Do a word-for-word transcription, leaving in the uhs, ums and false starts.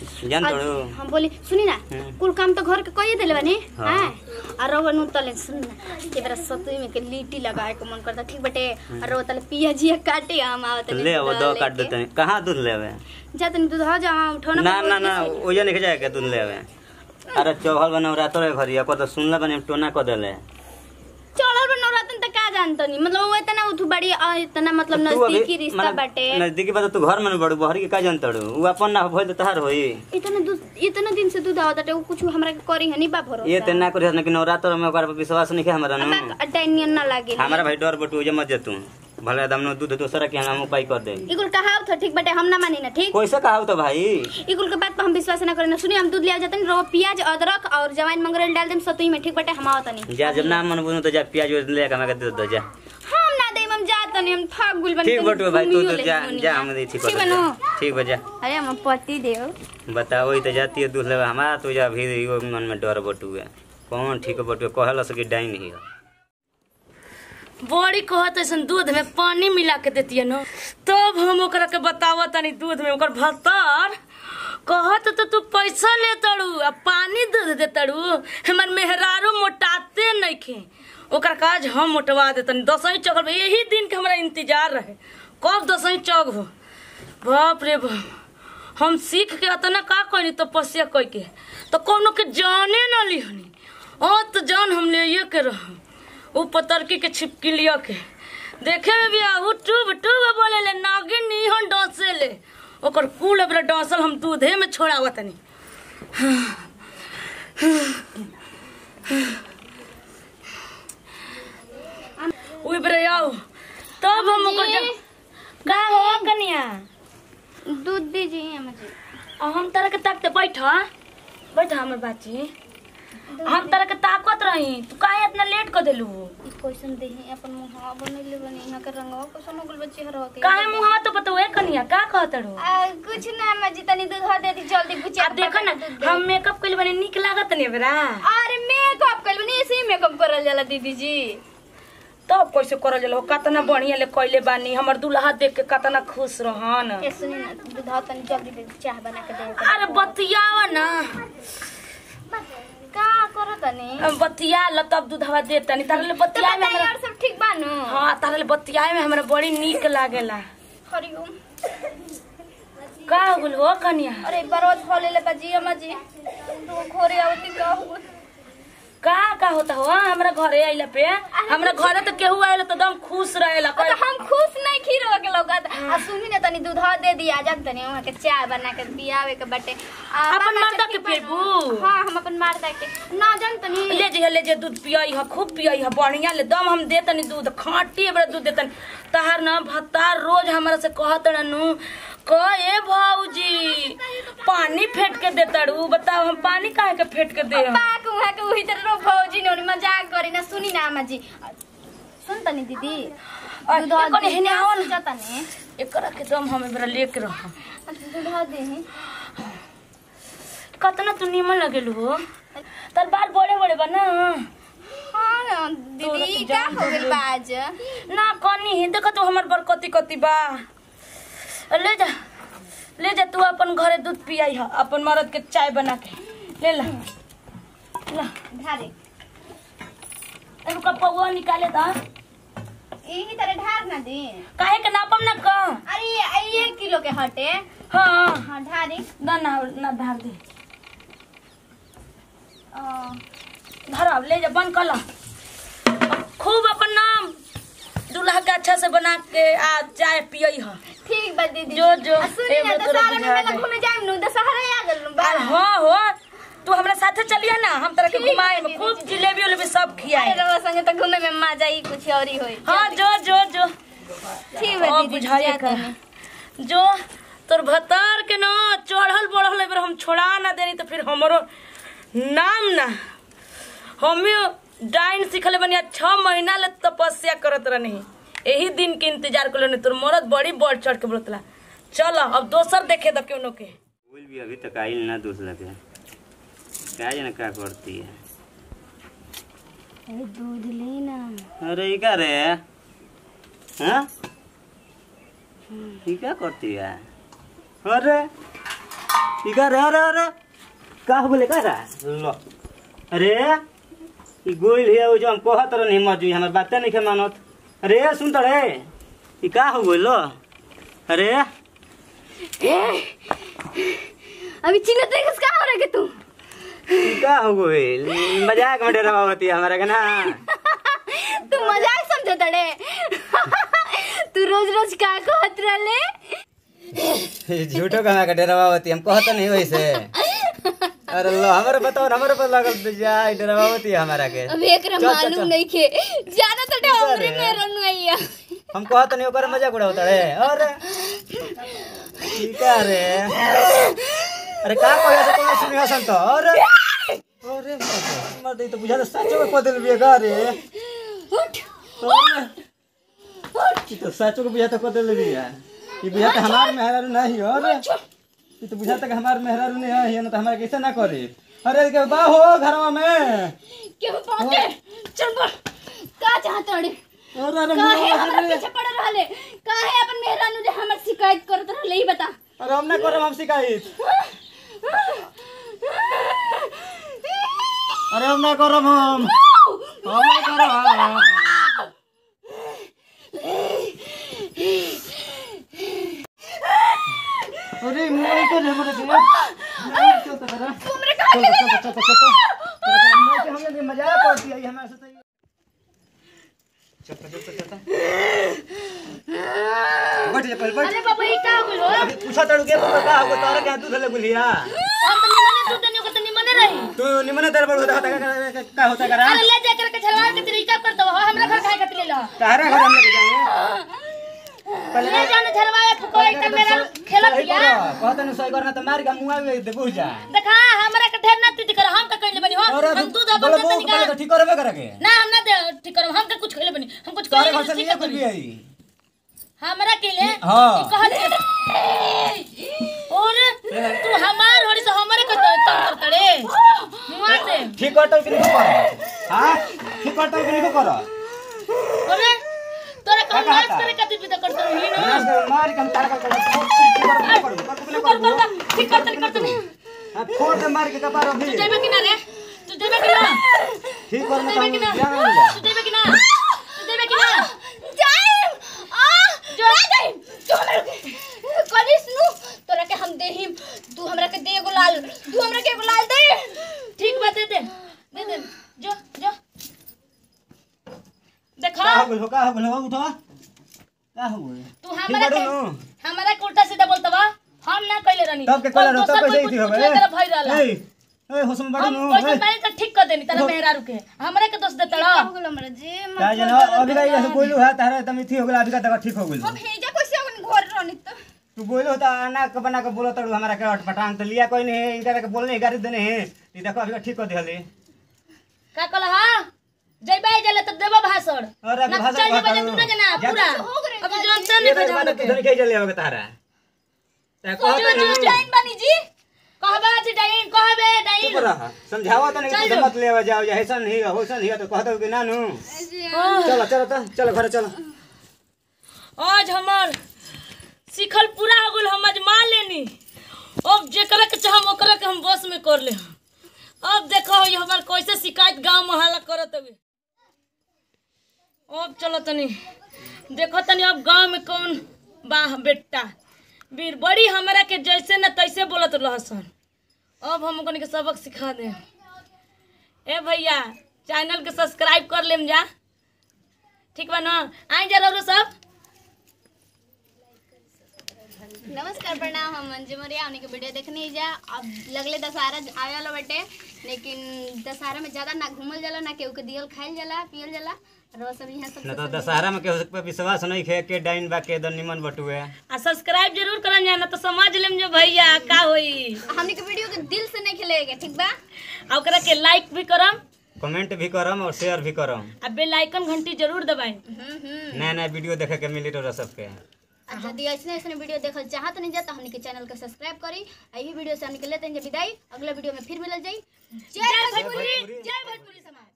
जान तोड़ो हम बोली सुनी ना कुल काम तो घर के कइए देले बानी हां और रवन तले सुन ना के बेरा सतुई में के लीटी लगाए को मन करता ठीक बटे और वो तले पियाजी काटे हम आवत ले वो दो काट देते कहां दूध लेवे जातनी दूध हो जा उठो ना ना ना ओजा नहीं जाए दूध लेवे अरे चौहल बनौ रातो रे घरिया को तो सुनला बने टोना को देले चौहल बनौ रातन त का जानतनी मतलब वो इतना उठ बड़ी इतना मतलब नजदीकी रिश्ता बाटे नजदीकी बात तू घर में बड़ू बहरी के का जानतड़ू उ अपन ना होय त तहार होई इतना दूध इतना दिन से दूध आवत टे कुछ हमरा के करी हनी बा भरोसा ये त ना करी न कि नवरात्र में ओकर विश्वास नहीं के हमरा न डाइनियन ना लागे हमरा भाई डर बटू जे मत जतू भले दम न दूध दोसरा के हम उपाय कर दे इकुल कहाव तो ठीक बटे हम ना मानी ना ठीक कैसे कहाव तो भाई इकुल के बात पर हम विश्वास ना करें ना सुनी हम दूध ले जातन रो प्याज अदरक और जवाइन मंगरेल डाल देम सतुई में ठीक बटे हम आवतनी जा जब ना मन बुनु तो जा प्याज ले के हमरा दे दो जा हम ना देम हम जातनी हम थक गुल बन ठीक बटू भाई तू तो जा जा हम दे ठीक बटू ठीक बजा अरे हम पति देव बताओ ई त जाती है दूध ले हमारा तो जा भी मन में डर बटू है कौन ठीक बटू कहला से कि डाइन ही बड़ी कहत ऐसा दूध में पानी मिला के देती है ना तब हम ओकरा के बतावत तनी दूध में ओकर भतर कहत तो तू पैसा ले तड़ू आ पानी दूध दे तड़ू हमर मेहरारू मोटाते नहीं खे ओकर काज हम मोटवा देतनी दसई चौक यही दिन के हमरा इंतजार रहे कब दसई चौक हो बाप रे बाप हम सीख के अतना का कहनी तपस्या कह के तो कोनो के जाने न लिहनी ओ तो जान हम ले ये के रह उ पतरकी के छिपकी लिया के देखे में भी आहू टूब टूब बोले ले नागिन निहन डसे ले ओकर कुल बेरा डसल हम दूधे में छोड़ावत नहीं ओइ बेरा आओ तब हम ओकर का हो कनिया दूध दीजिए मुझे हम तरह के ताकते बैठा बैठा हमर बाची हम तरह के ताकत रही तू काहे इतना लेट कर देलू ई क्वेश्चन देही अपन मुंह बनैले बनी यहां के रंगवा क्वेश्चन होगल बच्चे हर होके काहे मुंह तो बताओ ए कनिया का कहतड़ो आ कुछ ना मैं जितनी दूध दे दी जल्दी पूछे अब देखो ना हम मेकअप कइल बने निक लागत ने बेरा अरे मेकअप कइल बनी ऐसे ही मेकअप करल जाला दीदी जी तब कैसे करल जाला कतना बढ़िया ले कइले बानी हमर दुल्हा देख के कतना खुश रहन ए सुनी ना दूध तनी जल्दी दे चाय बना के दे अरे बतियावा ना का करो तनी हम बतिया ल तब दूधवा दे तनी तारे बतिया में हमरा सब ठीक बानो हां तारे बतिया में हमरा बड़ी नीक लागेला हरिओम का होल हो कनिया अरे बरोज हो ले ले बाजी अम्मा जी तो खोरे आवती का हो का का होता हो हमरा घरे आइला पे हमरा घरे तो केहू आइला तो एकदम खुश रहेला तो हम खुश नहीं खीरो के लोग आ सुनी ना तनी दूध दे दिया जब तनी वहां के चाय बना के पियावे के बटे अपन मर्दा के पीबू हां हम अपन मर्दा के ना जान तनी ले जे ले जे दूध पियाई ह खूब पियाई ह बढ़िया ले दम हम दे तनी दूध खाटी बड़ा दूध देतन तहार ना भत्तार रोज हमरा से कहत रहनु क ए भौजी पानी फेट के देतड़ू बताओ हम पानी काहे के फेट के दे पाक वहां के वही तरह भौजी ने मजाक करी ना सुनी ना अम्मा जी सुन तनी दीदी दूध कोने हेने आवन जतने एकरा के दम हम बरा लेके रह दूध दे कतना तू नीमन लगेलू हो तर बाल बड़े बड़े बना हां दीदी का हो गेल बाज ना कनी है देख तू हमर बरकती कती बा ले जा ले जा तू अपन घरे दूध पियाई ह अपन मर्द के चाय बना के ले ला ला धारे एनु का पौवा निकाले दा यही तरह ढार ना दे काहे के नापम ना क अरे एक किलो के हटे हां हां ढारे ना ना ना धार दे अ धरा ले जा बंद कर ला खूब अपन नाम दूल्हा के अच्छा से बना के आ चाय पियई ह ठीक बा दीदी जो जो सुनी ना दशहरा में मेला घूमे जाम नु दशहरा आ गेल बा हां हो तू हमरा साथे चलिया ना हम तरह के घुमाए में खूब जिलेबी उलेबी सब खियाए अरे रवा संगे त घूमे में मजा ही कुछ और ही होई हां जो जो जो ठीक बा दीदी बुझाइए कर जो तोर भतार के ना चढ़ल बढ़ल एबर हम छोड़ा ना देनी तो फिर हमरो नाम ना हमें डाइन सिखले बनिया छह महीना ले तपस्या करत रहनी यही दिन के इंतजार कर लेने तोर मरद बड़ी बढ़ चढ़ के बोलतला चल अब दोसर देखे द केनो के बोल भी अभी तक आई ना दूध लगे क्या जाने क्या करती है अरे दूध लेना अरे ये क्या रे हाँ ये क्या करती है अरे ई का रे अरे अरे का हो बोले का रा लो अरे ई गोइल है ओ जो हम कहत रहनी मत जी हमर बात नहीं के मानत अरे सुन त रे ई का हो बोलो अरे अभी चिल्लत है किसका हो रहा है तू ई का हो गोइल मजाक में डरावा होती हमारा के ना तू मजाक समझे तड़े तू रोज रोज का कहत रहले झूठो का का डरावा होती हम कहत नहीं वैसे अरे लो हमारे बताओ हमारे पर लागल जाए डरावा होती हमारा के अब एकरा मालूम नहीं के जाना तड़े हमरे में रनु आइया हम कहत नहीं ओकर मजाक उड़ावत रे अरे ठीक है रे अरे का कहया से कोन सुनिया संत अरे अरे मर दे तो बुझा सचो में बदल बेगा रे उठ उठ तो सचो को बुझा तो बदल बिया ई बुझा तो हमार मेहरारू नहीं अरे ई तो बुझा तक हमार मेहरारू नहीं है ना तो हमरा कैसे ना करे अरे के बा हो घरवा में के पहुंचे चल बोल का चाहत रे अरे अरे काहे हमरा पीछे पड़ रहले काहे अपन मेहरानू जे हमर शिकायत करत रहले ई बता अरे हम ना करब हम शिकायत अरे हम ना करब हम हम ना करब अरे मोई तो हमरे के चल तो करा तुमरे का के चल चल चल हम के मजाक करती है हमारे साथ चल चल चल चल बैठ जा पहले बैठ अरे बाबा ई का बोलो अभी पूछा तड़ू के का हो तारा के दूध ले गुलिया हम तो निमने दूध देनियो के तो निमने रही तू निमने दर पर होता का होता करा अरे ले जा करके छलवार के तरीका कर दो हमरा घर खाए खातिर ले लो तारा घर हम लेके जाएंगे ले जाने छलवाए फुकोई त मेरा खेलत दिया कहत न सही करना त मार के मुआ में दे बुझ जा देखा हमरा के ढेर ना तीत कर हम का कइले बनी हो हम दूध अपन बोलो देते निका ठीक करबे करे के ना हम ना दे ठीक करब हम का कुछ खइले बनी हम कुछ तारे खइले घर से ठीक लिए कर कुछ भी आई हमरा के ले हां कहत और तू हमार होड़ी से हमरे के तंग करतड़े मुआ दे ठीक करतो कि नहीं कर हां ठीक करतो कि नहीं कर अरे तोरा का नाच करे खातिर भी तो करतो ही ना मार के हम तारा कर ठीक करते नहीं करते नहीं हां फोड़ दे मार के कपार अभी तू देबे कि ना रे तू देबे कि ना ठीक करना देबे कि ना तो तू देबे कि ना तू देबे कि ना जाए आ जो जाए तू हमरा कलिस नु तोरा के हम देहिम तू हमरा के दे एगो लाल तू हमरा के एगो लाल दे ठीक बात दे दे दे दे जो जो देखा का हो गलो का हो गलो उठो का हो गलो तू हमरा के हमरा के उल्टा सीधा बोलतवा हम ना कइले रहनी तब के कहला तब कैसे थी हवे तेरा भाई रहला ए ए होसम बड़ू नु पैसा मैंने तो ठीक कर देनी तारा मेहरारू के हमरा के दोस्त देतड़ा हो गेलो हमरा जे का जना अभी का ऐसे बोलू है तारा तम थी हो गेल अभी का तक ठीक हो गेल हम हेजा कैसे अपन घर रहनी त तू बोलो त आना के बना के बोलो तड़ू हमरा के अटपटांग त लिया कोई नहीं इनका के बोलने गाड़ी देने है ई देखो अभी का ठीक कर देले का कहला हां जइबाई जले त देबो भाषण अरे अभी भाषण चल जइबाई तू ना जना पूरा अभी जानते नहीं ये बात तू धन के चले आवे तारा त को जो जो डाइन बनी जी कहबा जी डाइन कहबे डाइन चुप रह समझावा त नहीं तो मत लेवा जाओ या ऐसा नहीं होसन ही तो कह दो कि नानू चलो चलो त चलो घर चलो आज हमार सिखल पूरा हो गेल हम अजमा लेनी अब जेकरा के चाहम ओकरा के हम बस में कर ले अब देखो ये हमार कैसे शिकायत गांव मोहल्ला करत हवे अब चलो तनी देखो तनी अब गांव में कौन बाह बेटा वीर बड़ी हमरा के जैसे न तैसे बोलत रहसन अब हम ओकनी के सबक सिखा दे ए भैया चैनल के सब्सक्राइब कर लेम जा ठीक बा ना आई जा रहो सब नमस्कार प्रणाम हम मंजू मरिया उन्हीं के वीडियो देखने जा अब लगले दशहरा आवे वाला बटे लेकिन दशहरा में ज्यादा ना घूमल जाला ना केहू के दियल खाइल जाला पियल जाला और सब यहाँ सब न तो दशहरा में केहू पे विश्वास नहीं खे के डाइन बा के द निमन बटुए आ सब्सक्राइब जरूर करम जाना तो समझ लेम जो भैया का होई हमनी के वीडियो के दिल से नहीं खेलेगे ठीक बा आ ओकरा के लाइक भी करम कमेंट भी करम और शेयर भी करम आ बेल आइकन घंटी जरूर दबाएं हम्म हम्म नया नया वीडियो देखे के मिली तो सबके यदि ऐसे ऐसे वीडियो देखल चाहत नहीं जाता हमनी के चैनल को सब्सक्राइब करी यही वीडियो से हमनी के लेते हैं विदाई अगला वीडियो में फिर मिलल जाई जय भोजपुरी जय भोजपुरी समाज।